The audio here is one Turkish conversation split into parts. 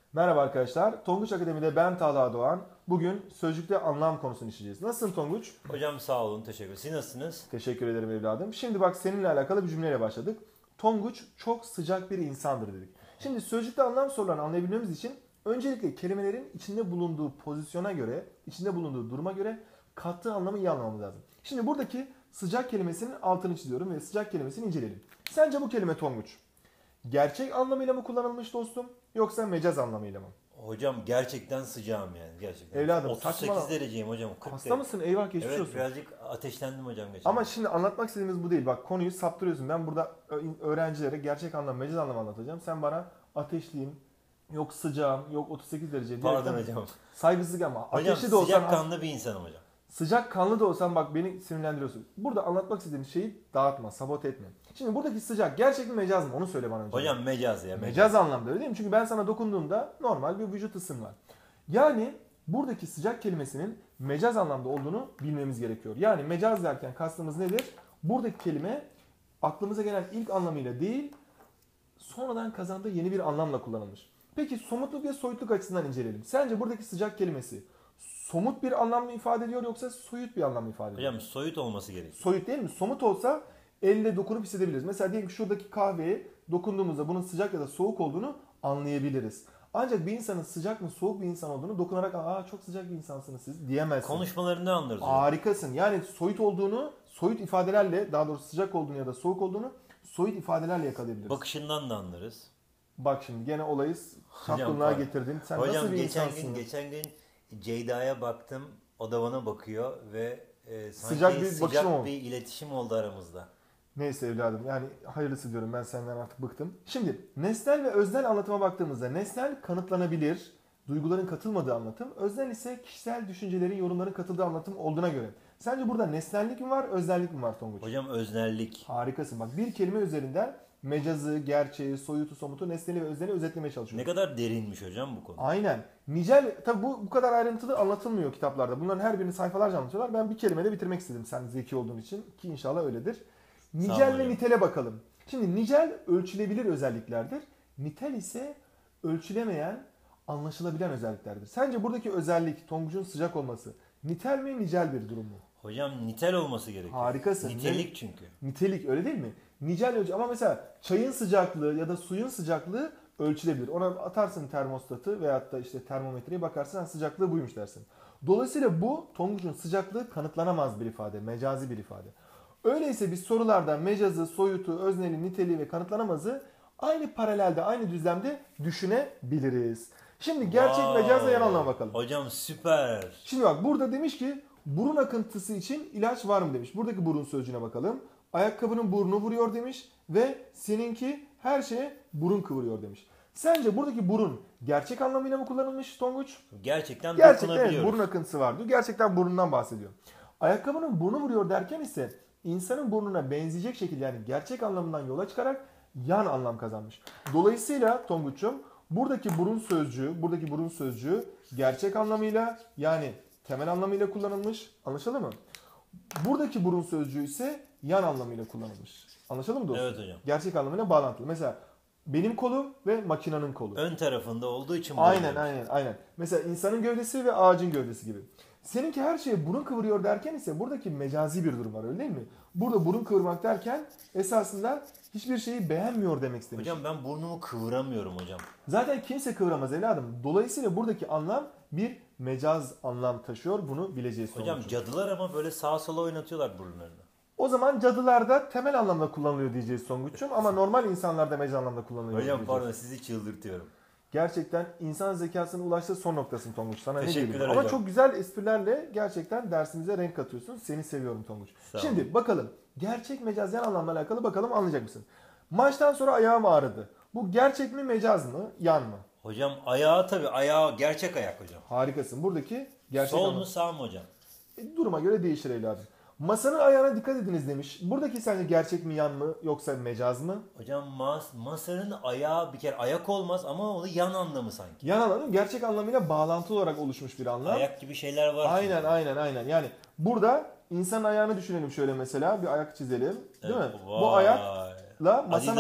Merhaba arkadaşlar. Tonguç Akademi'de ben Talha Doğan. Bugün sözcükte anlam konusunu işleyeceğiz. Nasılsın Tonguç? Hocam sağ olun, teşekkür ederim. Siz nasılsınız? Teşekkür ederim evladım. Şimdi bak seninle alakalı bir cümleyle başladık. Tonguç çok sıcak bir insandır dedik. Şimdi sözcükte anlam sorularını anlayabilmemiz için öncelikle kelimelerin içinde bulunduğu pozisyona göre, içinde bulunduğu duruma göre kattığı anlamı iyi anlamamız lazım. Şimdi buradaki sıcak kelimesinin altını çiziyorum ve sıcak kelimesini inceleyelim. Sence bu kelime Tonguç gerçek anlamıyla mı kullanılmış dostum yoksa mecaz anlamıyla mı? Hocam gerçekten sıcağım yani gerçekten. Evladım 38 saçmalama. dereceyim hocam. 40 Hasta derece. mısın? Eyvah geçmiş Evet olsun. birazcık ateşlendim hocam geçen. Ama şimdi anlatmak istediğimiz bu değil. Bak konuyu saptırıyorsun. Ben burada öğrencilere gerçek anlam, mecaz anlam anlatacağım. Sen bana ateşliyim, yok sıcağım, yok 38 derece. Pardon hocam. Saygısızlık ama. Hocam Ateşli de olsan, sıcak kanlı bir insanım hocam. sıcak kanlı da olsan bak beni sinirlendiriyorsun. Burada anlatmak istediğim şeyi dağıtma, sabote etme. Şimdi buradaki sıcak gerçek mi mecaz mı? Onu söyle bana önce. Hocam mecaz ya. Mecaz anlamda öyle değil mi? Çünkü ben sana dokunduğumda normal bir vücut ısın var. Yani buradaki sıcak kelimesinin mecaz anlamda olduğunu bilmemiz gerekiyor. Yani mecaz derken kastımız nedir? Buradaki kelime aklımıza gelen ilk anlamıyla değil, sonradan kazandığı yeni bir anlamla kullanılmış. Peki somutluk ve soyutluk açısından inceleyelim. Sence buradaki sıcak kelimesi somut bir anlam mı ifade ediyor yoksa soyut bir anlam mı ifade ediyor? Hocam soyut olması gerekiyor. Soyut değil mi? Somut olsa elle dokunup hissedebiliriz. Mesela diyelim ki şuradaki kahveye dokunduğumuzda bunun sıcak ya da soğuk olduğunu anlayabiliriz. Ancak bir insanın sıcak mı soğuk bir insan olduğunu dokunarak "Aa çok sıcak bir insansınız siz" diyemezsin. Konuşmalarından anlarız hocam. Harikasın. Yani soyut olduğunu, soyut ifadelerle, daha doğrusu sıcak olduğunu ya da soğuk olduğunu soyut ifadelerle yakalayabiliriz. Bakışından da anlarız. Bak şimdi gene olayı Hocam, çapkınlığa getirdin. Sen hocam nasıl bir insansın? geçen gün Ceyda'ya baktım. O da bana bakıyor ve sanki Sıcak bir bakışma oldu. bir iletişim oldu aramızda. Neyse evladım yani hayırlısı diyorum, ben senden artık bıktım. Şimdi nesnel ve öznel anlatıma baktığımızda nesnel kanıtlanabilir, duyguların katılmadığı anlatım. Öznel ise kişisel düşüncelerin, yorumların katıldığı anlatım olduğuna göre. Sence burada nesnellik mi var, öznellik mi var Tonguç? Hocam öznellik. Harikasın. Bak bir kelime üzerinden mecazı, gerçeği, soyutu, somutu, nesneli ve özneli özetlemeye çalışıyoruz. Ne kadar derinmiş hocam bu konu. Aynen. Nicel, tabi bu kadar ayrıntılı anlatılmıyor kitaplarda. Bunların her birini sayfalarca anlatıyorlar. Ben bir kelimeyle bitirmek istedim sen zeki olduğun için ki inşallah öyledir. Nicel ve nitele bakalım. Şimdi nicel ölçülebilir özelliklerdir. Nitel ise ölçülemeyen, anlaşılabilen özelliklerdir. Sence buradaki özellik Tonguç'un sıcak olması nitel mi, nicel bir durum mu? Hocam nitel olması gerekiyor. Harikasın. Nitelik çünkü. Nitelik öyle değil mi? Nicel ölçü ama mesela çayın sıcaklığı ya da suyun sıcaklığı ölçülebilir. Ona atarsın termostatı veyahut da işte termometreyi, bakarsın sıcaklığı buymuş dersin. Dolayısıyla bu Tonguç'un sıcaklığı kanıtlanamaz bir ifade, mecazi bir ifade. Öyleyse biz sorularda mecazı, soyutu, özneli, niteliği ve kanıtlanamazı aynı paralelde, aynı düzlemde düşünebiliriz. Şimdi gerçek mecazla yan anlama bakalım. Hocam süper. Şimdi bak burada demiş ki burun akıntısı için ilaç var mı demiş. Buradaki burun sözcüğüne bakalım. Ayakkabının burnu vuruyor demiş ve seninki her şeye burun kıvırıyor demiş. Sence buradaki burun gerçek anlamıyla mı kullanılmış Tonguç? Gerçekten Evet, dokunabiliyoruz. burun akıntısı var diyor. Gerçekten burnundan bahsediyor. Ayakkabının burnu vuruyor derken ise insanın burnuna benzeyecek şekilde, yani gerçek anlamından yola çıkarak yan anlam kazanmış. Dolayısıyla Tonguç'um buradaki burun sözcüğü gerçek anlamıyla, yani temel anlamıyla kullanılmış. Anlaşıldı mı? Buradaki burun sözcüğü ise yan anlamıyla kullanılmış. Anlaşıldı mı dostum? Evet hocam. Gerçek anlamıyla bağlantılı. Mesela benim kolum ve makinenin kolu. Ön tarafında olduğu için Aynen. Mesela insanın gövdesi ve ağacın gövdesi gibi. Seninki her şeye burun kıvırıyor derken ise buradaki mecazi bir durum var, öyle değil mi? Burada burun kıvırmak derken esasında hiçbir şeyi beğenmiyor demek istemiş. Hocam ben burnumu kıvıramıyorum hocam. Zaten kimse kıvıramaz evladım. Dolayısıyla buradaki anlam bir mecaz anlam taşıyor. Bunu bileceğiz sonuçta. Hocam cadılar ama böyle sağa sola oynatıyorlar burunlarını. O zaman cadılarda temel anlamda kullanılıyor diyeceğiz Songuç'um, ama normal insanlarda mecaz anlamda kullanılıyor Hocam diyeceğiz. pardon sizi çıldırtıyorum. Gerçekten insan zekasının ulaştığı son noktasın Tonguç. Sana ne Teşekkürler diyeyim. hocam. Ama çok güzel esprilerle gerçekten dersimize renk katıyorsun. Seni seviyorum Tonguç. Şimdi bakalım. Gerçek mecaz yan anlamla alakalı bakalım, anlayacak mısın? Maçtan sonra ayağım ağrıdı. Bu gerçek mi, mecaz mı, yan mı? Hocam ayağı gerçek ayak hocam. Harikasın. Buradaki gerçek Sol anlam. mu sağ mı hocam? Duruma göre değişir evladım. Masanın ayağına dikkat ediniz demiş. Buradaki sence gerçek mi, yan mı, yoksa mecaz mı? Hocam masanın ayağı bir kere ayak olmaz ama o yan anlamı sanki. Yan anlamı gerçek anlamıyla bağlantılı olarak oluşmuş bir anlam. Ayak gibi şeyler var. Aynen. Yani burada insanın ayağını düşünelim şöyle mesela. Bir ayak çizelim. Değil mi? Vay. Bu ayakla masanın ayağı...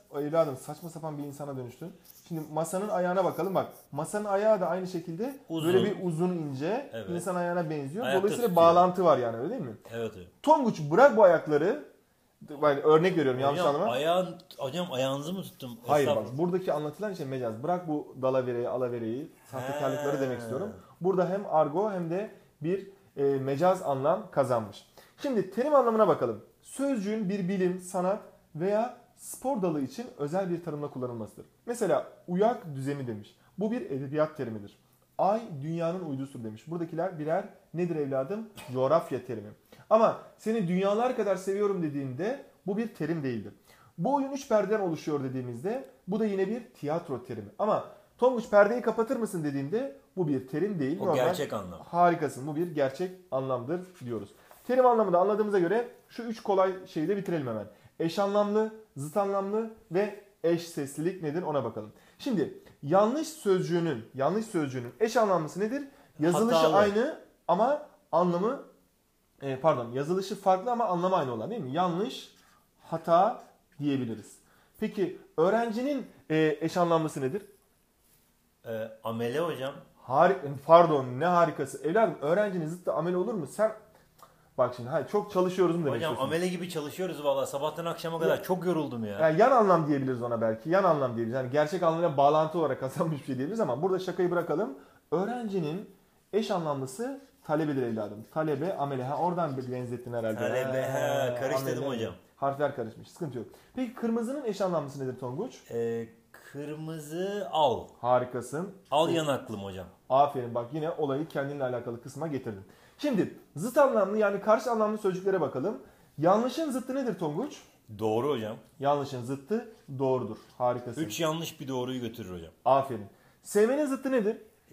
evladım saçma sapan bir insana dönüştün. Şimdi masanın ayağına bakalım bak. Masanın ayağı da aynı şekilde Uzun. böyle bir uzun ince Evet. insan ayağına benziyor. Ayakta Dolayısıyla tutuyor. bağlantı var yani öyle değil mi? Evet hocam. Tonguç bırak bu ayakları. Yani örnek veriyorum yanlış Hocam, anlama. hocam ayağınızı mı tuttum? Hayır bak Estağfurullah. buradaki anlatılan şey mecaz. Bırak bu dalavereyi, alavereyi, sahtekarlıkları He. demek istiyorum. Burada hem argo hem de bir mecaz anlam kazanmış. Şimdi terim anlamına bakalım. Sözcüğün bir bilim, sanat veya spor dalı için özel bir tanımla kullanılmasıdır. Mesela uyak düzeni demiş. Bu bir edebiyat terimidir. Ay dünyanın uydusudur demiş. Buradakiler birer nedir evladım? Coğrafya terimi. Ama seni dünyalar kadar seviyorum dediğinde bu bir terim değildir. Bu oyun 3 perdeden oluşuyor dediğimizde bu da yine bir tiyatro terimi. Ama Tonguç perdeyi kapatır mısın dediğinde bu bir terim değil. O gerçek anlam. Harikasın, bu bir gerçek anlamdır diyoruz. Terim anlamını da anladığımıza göre şu 3 kolay şeyi de bitirelim hemen. Eş anlamlı, zıt anlamlı ve eş seslilik nedir ona bakalım. Şimdi yanlış sözcüğünün eş anlamlısı nedir? Yazılışı Hatalı. aynı ama anlamı yazılışı farklı ama anlamı aynı olan değil mi? Yanlış, hata diyebiliriz. Peki öğrencinin eş anlamlısı nedir? Amele hocam. Pardon ne harikası. Evladım öğrencinin zıttı amel olur mu? Sen bak şimdi hayır, çok çalışıyoruz mu demek Hocam istiyorsun? amele gibi çalışıyoruz valla sabahtan akşama kadar. Çok yoruldum ya. Yani yan anlam diyebiliriz ona belki. Yan anlam diyebiliriz. Yani gerçek anlamıyla bağlantı olarak kazanmış bir şey diyebiliriz ama burada şakayı bırakalım. Öğrencinin eş anlamlısı talebedir evladım. Talebe, amele. Ha oradan bir benzettin herhalde. Talebe, karıştırdım amele. hocam. Harfler karışmış. Sıkıntı yok. Peki kırmızının eş anlamlısı nedir Tonguç? Kırmızı al. Harikasın. Al yanaklım hocam. Aferin bak yine olayı kendinle alakalı kısma getirdin. Şimdi zıt anlamlı yani karşı anlamlı sözcüklere bakalım. Yanlışın zıttı nedir Tonguç? Doğru hocam. Yanlışın zıttı doğrudur. Harikasın. 3 yanlış bir doğruyu götürür hocam. Aferin. Sevmenin zıttı nedir?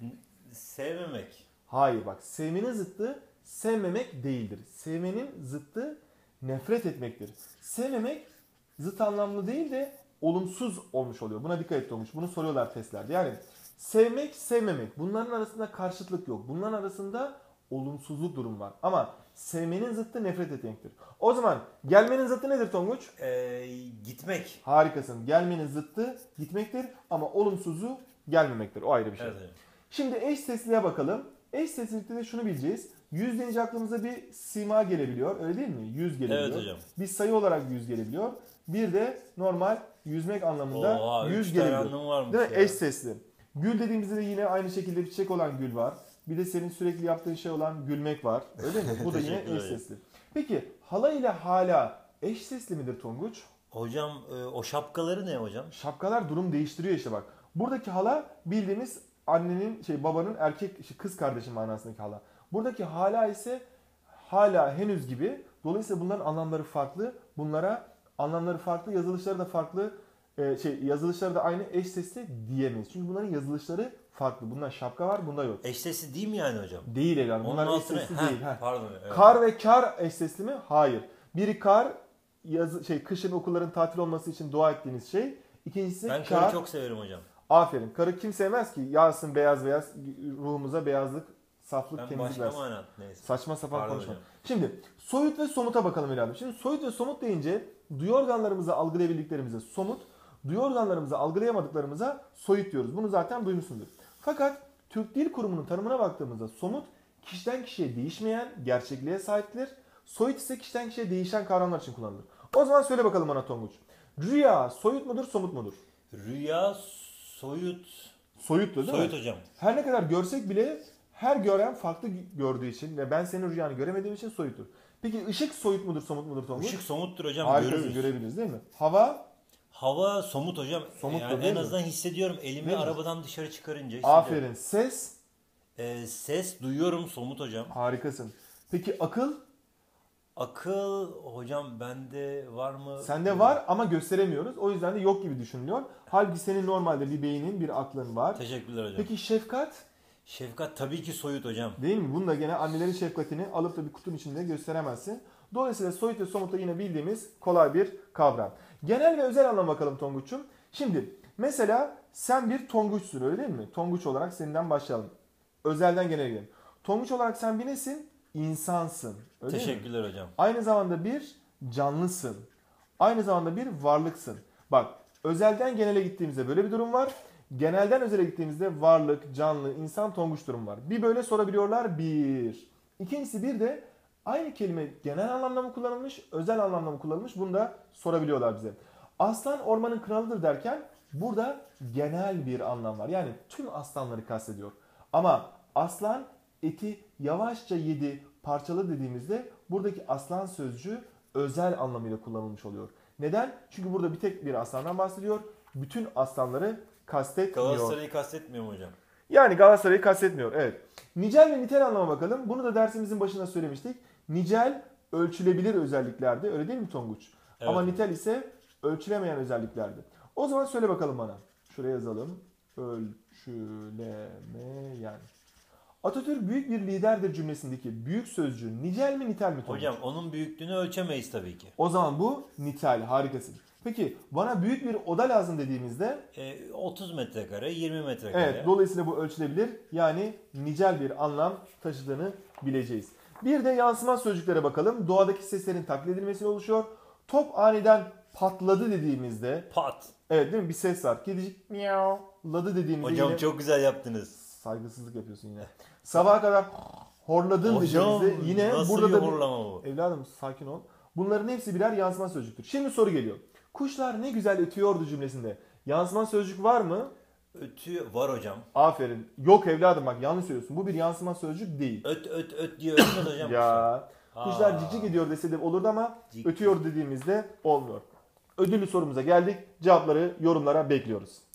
Sevmemek. Hayır bak sevmenin zıttı sevmemek değildir. Sevmenin zıttı nefret etmektir. Sevmemek zıt anlamlı değil de olumsuz olmuş oluyor. Buna dikkat et olmuş. Bunu soruyorlar testlerde. Yani sevmek, sevmemek. Bunların arasında karşıtlık yok. Bunların arasında olumsuzluk durum var. Ama sevmenin zıttı nefret etmektir. O zaman gelmenin zıttı nedir Tonguç? Gitmek. Harikasın. Gelmenin zıttı gitmektir ama olumsuzu gelmemektir. O ayrı bir şey. Evet hocam. Şimdi eş sesliğe bakalım. Eş seslilikte de şunu bileceğiz. Yüz deyince aklımıza bir sima gelebiliyor. Öyle değil mi? Yüz gelebiliyor. Evet hocam. Bir sayı olarak yüz gelebiliyor. Bir de normal yüzmek anlamında Oha, yüz 3 tane gelebiliyor. anlamı varmış Değil mi? ya. Eş sesli. Gül dediğimizde de yine aynı şekilde bir çiçek olan gül var. Bir de senin sürekli yaptığın şey olan gülmek var. Öyle mi? Bu da yine Teşekkür eş ederim. sesli. Peki hala ile hala eş sesli midir Tonguç? Hocam o şapkaları ne hocam? Şapkalar durum değiştiriyor işte bak. Buradaki hala bildiğimiz annenin babanın kız kardeşi manasındaki hala. Buradaki hala ise hala henüz gibi. Dolayısıyla bunların anlamları farklı. Bunlara anlamları farklı, yazılışları da farklı. Yazılışları da aynı eş sesli diyemeyiz. Çünkü bunların yazılışları farklı. Bunda şapka var, bunda yok. Eş sesli değil mi yani hocam? Değil evladım. Onun Bunlar eş altına... sesli Heh, değil. Heh. Pardon. Evet. Kar ve kar eş sesli mi? Hayır. Biri kar, kışın okulların tatil olması için dua ettiğiniz şey. İkincisi Ben kar. karı çok severim hocam. Aferin. Karı kim sevmez ki? Yağsın beyaz beyaz ruhumuza beyazlık, saflık, Ben temizlik başka versin. mana. Neyse. Saçma sapan Pardon konuşma. hocam. Şimdi soyut ve somuta bakalım evladım. Şimdi soyut ve somut deyince duyu organlarımızı algılayabildiklerimize somut, duyu organlarımızı algılayamadıklarımıza soyut diyoruz. Bunu zaten duymuşsundur. Fakat Türk Dil Kurumu'nun tanımına baktığımızda somut kişiden kişiye değişmeyen gerçekliğe sahiptir. Soyut ise kişiden kişiye değişen kavramlar için kullanılır. O zaman söyle bakalım bana Tonguç. Rüya soyut mudur, somut mudur? Rüya soyut. Soyuttur değil Soyut mi? hocam. Her ne kadar görsek bile her gören farklı gördüğü için ve ben senin rüyanı göremediğim için soyuttur. Peki ışık soyut mudur, somut mudur Tonguç? Işık somuttur hocam. Harikasın, Görürüz. görebiliriz değil mi? Hava Hava somut hocam. Somuttur, Yani değil en mi? azından hissediyorum elimi Değil mi? arabadan dışarı çıkarınca. hissediyorum. aferin, ses Ses duyuyorum somut hocam. harikasın. Peki akıl Akıl hocam bende var mı? sende var ama gösteremiyoruz. O yüzden de yok gibi düşünülüyor. Halbuki senin normalde bir beynin, bir aklın var. Teşekkürler hocam. Peki şefkat Şefkat tabii ki soyut hocam. değil mi? Bunu da gene annelerin şefkatini alıp da bir kutunun içinde gösteremezsin. Dolayısıyla soyut ve somut da yine bildiğimiz kolay bir kavram. Genel ve özel anlam bakalım Tonguç'um. Şimdi mesela sen bir Tonguç'sun öyle değil mi? Tonguç olarak senden başlayalım. Özelden genele gidelim. Tonguç olarak sen bir nesin? İnsansın. Öyle değil mi? Teşekkürler hocam. Aynı zamanda bir canlısın. Aynı zamanda bir varlıksın. Bak Özelden genele gittiğimizde böyle bir durum var. Genelden özele gittiğimizde varlık, canlı, insan, tonguç durum var. Bir böyle sorabiliyorlar. Bir. İkincisi bir de aynı kelime genel anlamda mı kullanılmış, özel anlamda mı kullanılmış? Bunu da sorabiliyorlar bize. Aslan ormanın kralıdır derken burada genel bir anlam var. Yani tüm aslanları kastediyor. Ama aslan eti yavaşça yedi, parçalı dediğimizde buradaki aslan sözcüğü özel anlamıyla kullanılmış oluyor. Neden? Çünkü burada bir tek bir aslandan bahsediyor. Bütün aslanları kastetmiyor. Galatasaray'ı kastetmiyor mu hocam? Yani Galatasaray'ı kastetmiyor. Evet. Nicel ve nitel anlama bakalım. Bunu da dersimizin başında söylemiştik. Nicel ölçülebilir özelliklerde. Öyle değil mi Tonguç? Evet. Ama nitel ise ölçülemeyen özelliklerde. O zaman söyle bakalım bana. Şuraya yazalım. Ölçülemeyen. Atatürk büyük bir liderdir cümlesindeki büyük sözcüğü nicel mi nitel mi Tonguç? Hocam onun büyüklüğünü ölçemeyiz tabii ki. O zaman bu nitel. Harikasın. Peki bana büyük bir oda lazım dediğimizde 30 metrekare, 20 metrekare. evet, dolayısıyla bu ölçülebilir. Yani nicel bir anlam taşıdığını bileceğiz. Bir de yansıma sözcüklere bakalım. Doğadaki seslerin taklit edilmesiyle oluşuyor. Top aniden patladı dediğimizde Pat. evet değil mi? Bir ses var. Kedicik miyavladı dediğimizde Hocam yine çok güzel yaptınız. saygısızlık yapıyorsun yine. Sabaha kadar horladın Hocam dediğimizde yine nasıl burada bir da horlama bu? evladım sakin ol. Bunların hepsi birer yansıma sözcüktür. Şimdi soru geliyor. Kuşlar ne güzel ötüyordu cümlesinde. Yansıma sözcük var mı? Ötüyor. Var hocam. Aferin. Yok evladım bak yanlış söylüyorsun. Bu bir yansıma sözcük değil. Öt öt öt diyor. Ötmez hocam. Ya kuşlar Aa. cicik ediyor dese de olurdu ama Cik. ötüyor dediğimizde olmuyor. Ödüllü sorumuza geldik. Cevapları yorumlara bekliyoruz.